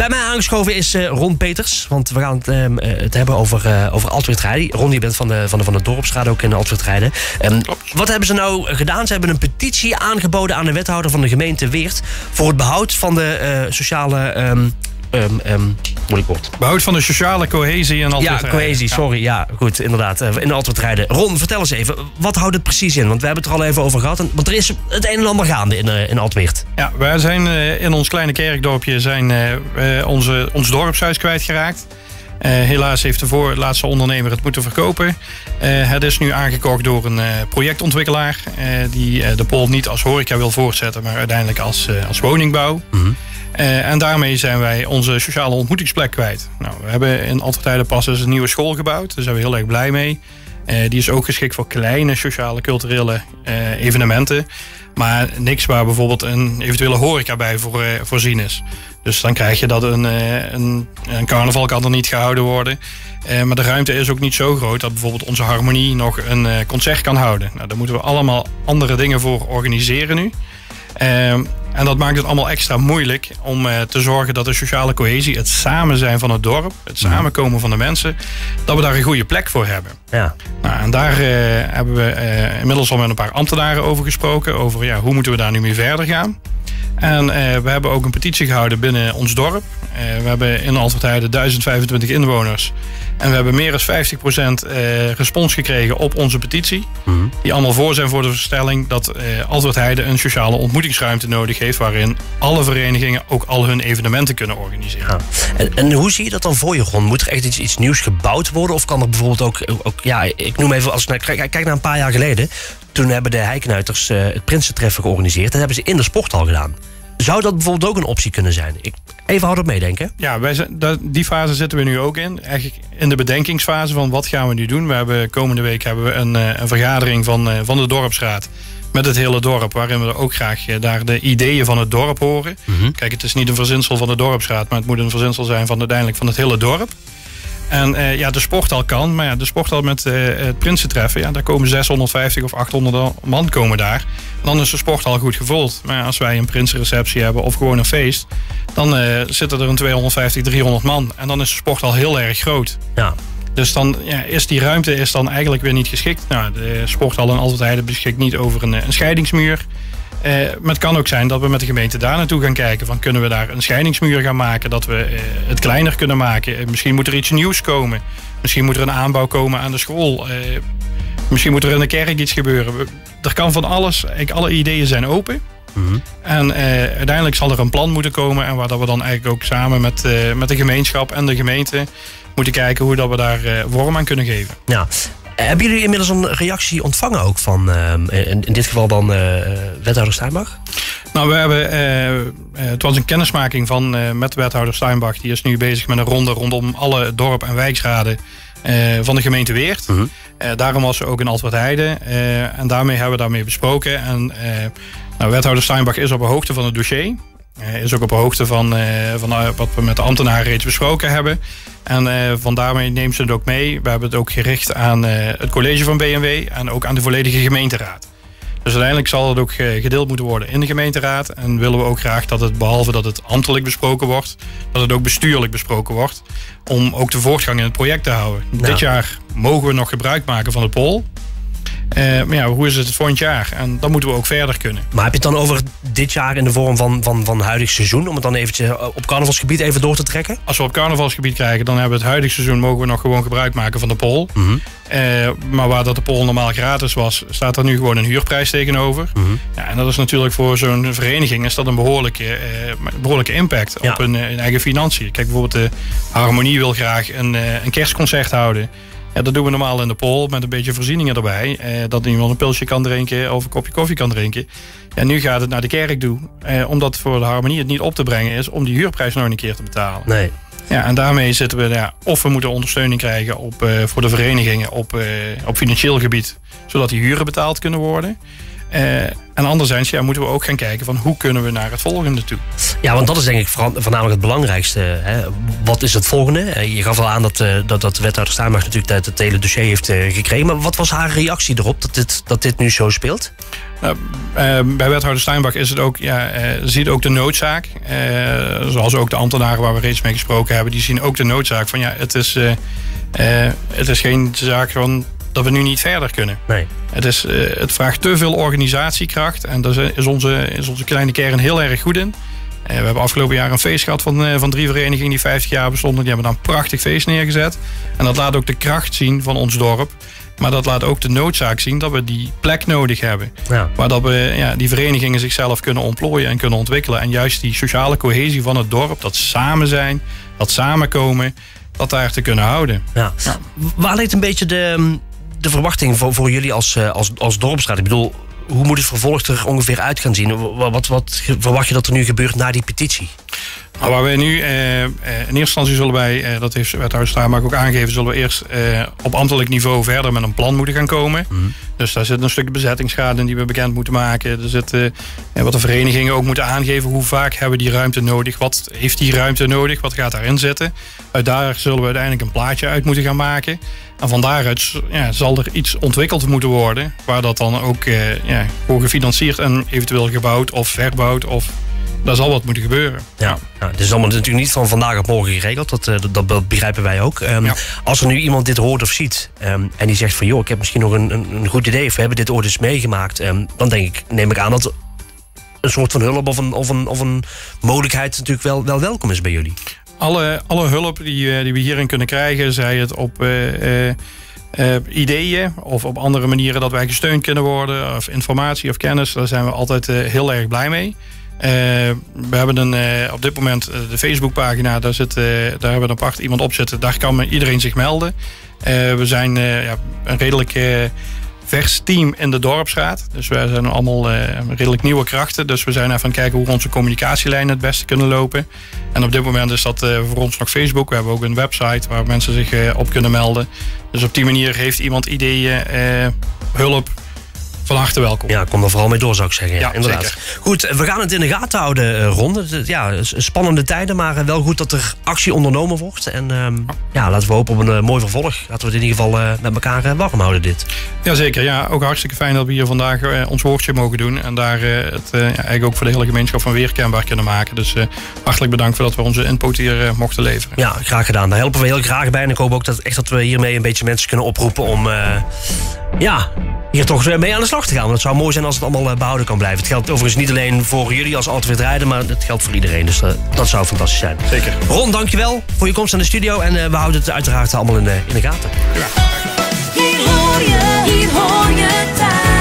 Bij mij aangeschoven is Ron Peters. Want we gaan het hebben over Altwerdrijden. Ron, je bent van de Dorpsraad ook in Altwerdrijden. Wat hebben ze nou gedaan? Ze hebben een petitie aangeboden aan de wethouder van de gemeente Weert voor het behoud van de sociale... behoud van de sociale cohesie in Altwerdrijden. Ja, cohesie, sorry. Ja, goed, inderdaad. In Altwerdrijden. Ron, vertel eens even, wat houdt het precies in? Want we hebben het er al even over gehad. Want er is het een en ander gaande in Altweert. Ja, wij zijn in ons kleine kerkdorpje ons dorpshuis kwijtgeraakt. Helaas heeft de laatste ondernemer het moeten verkopen. Het is nu aangekocht door een projectontwikkelaar die de Pol niet als horeca wil voortzetten, maar uiteindelijk als woningbouw. Mm-hmm. En daarmee zijn wij onze sociale ontmoetingsplek kwijt. Nou, we hebben in Altwerdrijden pas eens een nieuwe school gebouwd. Daar zijn we heel erg blij mee. Die is ook geschikt voor kleine sociale, culturele evenementen. Maar niks waar bijvoorbeeld een eventuele horeca bij voorzien is. Dus dan krijg je dat een carnaval kan er niet gehouden worden. Maar de ruimte is ook niet zo groot dat bijvoorbeeld onze Harmonie nog een concert kan houden. Nou, daar moeten we allemaal andere dingen voor organiseren nu. En dat maakt het allemaal extra moeilijk om te zorgen dat de sociale cohesie, het samen zijn van het dorp, het samenkomen van de mensen, dat we daar een goede plek voor hebben. Ja. Nou, en daar hebben we inmiddels al met een paar ambtenaren over gesproken, over hoe moeten we daar nu mee verder gaan. En we hebben ook een petitie gehouden binnen ons dorp. We hebben in Altwerdrijden 1025 inwoners. En we hebben meer dan 50% respons gekregen op onze petitie. Mm-hmm. Die allemaal voor zijn voor de stelling dat Altwerdrijden een sociale ontmoetingsruimte nodig heeft, waarin alle verenigingen ook al hun evenementen kunnen organiseren. Ja. En hoe zie je dat dan voor je, Ron? Moet er echt iets nieuws gebouwd worden? Of kan er bijvoorbeeld ook ik noem even, als ik kijk naar een paar jaar geleden. Toen hebben de Heikenuiters het Prinsentreffen georganiseerd. Dat hebben ze in de sporthal gedaan. Zou dat bijvoorbeeld ook een optie kunnen zijn? Even houden op meedenken. Ja, die fase zitten we nu ook in. Eigenlijk in de bedenkingsfase van wat gaan we nu doen. Komende week hebben we een vergadering van de dorpsraad met het hele dorp, waarin we ook graag daar de ideeën van het dorp horen. Mm-hmm. Kijk, het is niet een verzinsel van de dorpsraad, maar het moet een verzinsel zijn van uiteindelijk van het hele dorp. En de sporthal kan, maar de sporthal met het Prinsentreffen, daar komen 650 of 800 man komen daar. Dan is de sporthal goed gevuld. Maar als wij een prinsenreceptie hebben of gewoon een feest, dan zitten er een 250, 300 man. En dan is de sporthal heel erg groot. Ja. Dus dan is die ruimte dan eigenlijk weer niet geschikt. Nou, de sporthal in Altwerdrijden beschikt niet over een scheidingsmuur. Maar het kan ook zijn dat we met de gemeente daar naartoe gaan kijken. Van, kunnen we daar een scheidingsmuur gaan maken? Dat we het kleiner kunnen maken. Misschien moet er iets nieuws komen. Misschien moet er een aanbouw komen aan de school. Misschien moet er in de kerk iets gebeuren. Er kan van alles. Alle ideeën zijn open. Mm-hmm. En uiteindelijk zal er een plan moeten komen. En waar dat we dan eigenlijk ook samen met de gemeenschap en de gemeente moeten kijken hoe dat we daar vorm aan kunnen geven. Ja. Hebben jullie inmiddels een reactie ontvangen ook van, in dit geval dan, wethouder Steinbach? Nou, we hebben, het was een kennismaking met wethouder Steinbach. Die is nu bezig met een ronde rondom alle dorp- en wijkraden van de gemeente Weert. Mm-hmm. Daarom was ze ook in Altwerdrijden. En daarmee hebben we daarmee besproken. En wethouder Steinbach is op de hoogte van het dossier. Is ook op de hoogte van wat we met de ambtenaren reeds besproken hebben. En van daarmee neemt ze het ook mee. We hebben het ook gericht aan het college van BMW en ook aan de volledige gemeenteraad. Dus uiteindelijk zal het ook gedeeld moeten worden in de gemeenteraad. En willen we ook graag dat het, behalve dat het ambtelijk besproken wordt, dat het ook bestuurlijk besproken wordt. Om ook de voortgang in het project te houden. Nou. Dit jaar mogen we nog gebruik maken van het Pol. Maar hoe is het volgend jaar? En dan moeten we ook verder kunnen. Maar heb je het dan over dit jaar in de vorm van huidig seizoen? Om het dan eventjes op carnavalsgebied even door te trekken? Als we op carnavalsgebied krijgen, dan hebben we het huidig seizoen, mogen we nog gewoon gebruik maken van de Pol. Mm-hmm. Maar waar dat de Pol normaal gratis was, staat er nu gewoon een huurprijs tegenover. Mm-hmm. Ja, en dat is natuurlijk voor zo'n vereniging is dat een behoorlijke impact op hun eigen financiën. Kijk, bijvoorbeeld de Harmonie wil graag een kerstconcert houden. Ja, dat doen we normaal in de Pol met een beetje voorzieningen erbij. Dat iemand een pilsje kan drinken of een kopje koffie kan drinken. En nu gaat het naar de kerk toe. Omdat voor de Harmonie het niet op te brengen is om die huurprijs nog een keer te betalen. Nee. Ja, en daarmee zitten we, of we moeten ondersteuning krijgen voor de verenigingen op financieel gebied. Zodat die huren betaald kunnen worden. En anderzijds moeten we ook gaan kijken van hoe kunnen we naar het volgende toe. Ja, want dat is denk ik voornamelijk het belangrijkste. Hè? Wat is het volgende? Je gaf al aan dat wethouder Steinbach natuurlijk het hele dossier heeft gekregen. Maar wat was haar reactie erop dat dit nu zo speelt? Nou, bij wethouder Steinbach is het ook, ziet ook de noodzaak. Zoals ook de ambtenaren waar we reeds mee gesproken hebben, die zien ook de noodzaak van het is geen zaak van dat we nu niet verder kunnen. Nee. Het vraagt te veel organisatiekracht en daar is onze kleine kern heel erg goed in. We hebben afgelopen jaar een feest gehad van 3 verenigingen die 50 jaar bestonden. Die hebben dan een prachtig feest neergezet. En dat laat ook de kracht zien van ons dorp. Maar dat laat ook de noodzaak zien dat we die plek nodig hebben. Ja. Waar dat we die verenigingen zichzelf kunnen ontplooien en kunnen ontwikkelen. En juist die sociale cohesie van het dorp, dat samen zijn, dat samenkomen, dat daar te kunnen houden. Ja. Ja. Waar ligt een beetje de verwachting voor jullie als dorpsraad? Ik bedoel, hoe moet het vervolg er ongeveer uit gaan zien? Wat verwacht je dat er nu gebeurt na die petitie? Nou, waar wij nu in eerste instantie zullen wij, dat heeft wethouder Steinbach ook aangegeven, zullen we eerst op ambtelijk niveau verder met een plan moeten gaan komen. Mm. Dus daar zit een stuk bezettingsgraad in die we bekend moeten maken. Er zit wat de verenigingen ook moeten aangeven. Hoe vaak hebben die ruimte nodig? Wat heeft die ruimte nodig? Wat gaat daarin zitten? Uit daar zullen we uiteindelijk een plaatje uit moeten gaan maken. En van daaruit zal er iets ontwikkeld moeten worden. Waar dat dan ook voor gefinancierd en eventueel gebouwd of verbouwd of... Daar zal wat moeten gebeuren. Ja, het is allemaal natuurlijk niet van vandaag op morgen geregeld. Dat begrijpen wij ook. Als er nu iemand dit hoort of ziet en die zegt van... joh, ik heb misschien nog een goed idee... of we hebben dit ooit eens meegemaakt... dan neem ik aan dat een soort van hulp of een mogelijkheid... natuurlijk wel welkom is bij jullie. Alle hulp die we hierin kunnen krijgen... zij het op... ideeën of op andere manieren dat wij gesteund kunnen worden... of informatie of kennis, daar zijn we altijd heel erg blij mee. We hebben op dit moment de Facebookpagina, daar hebben we apart iemand op zitten. Daar kan iedereen zich melden. We zijn een redelijk vers team in de dorpsraad. Dus wij zijn allemaal redelijk nieuwe krachten. Dus we zijn even aan het kijken hoe we onze communicatielijnen het beste kunnen lopen. En op dit moment is dat voor ons nog Facebook. We hebben ook een website waar mensen zich op kunnen melden. Dus op die manier heeft iemand ideeën, hulp... Van harte welkom. Ja, kom er vooral mee door, zou ik zeggen. Ja, inderdaad. Zeker. Goed, we gaan het in de gaten houden, Ron. Ja, spannende tijden, maar wel goed dat er actie ondernomen wordt. En laten we hopen op een mooi vervolg. Laten we het in ieder geval met elkaar warm houden, dit. Jazeker, ja. Ook hartstikke fijn dat we hier vandaag ons woordje mogen doen. En daar eigenlijk ook voor de hele gemeenschap van Weer kenbaar kunnen maken. Dus hartelijk bedankt voor dat we onze input hier mochten leveren. Ja, graag gedaan. Daar helpen we heel graag bij. En ik hoop ook dat we hiermee een beetje mensen kunnen oproepen om... hier toch mee aan de slag te gaan. Want het zou mooi zijn als het allemaal behouden kan blijven. Het geldt overigens niet alleen voor jullie als Altijd Weer Rijden, maar het geldt voor iedereen. Dus dat zou fantastisch zijn. Zeker. Ron, dankjewel voor je komst aan de studio. En we houden het uiteraard allemaal in de gaten. Ja. Hier hoor je thuis.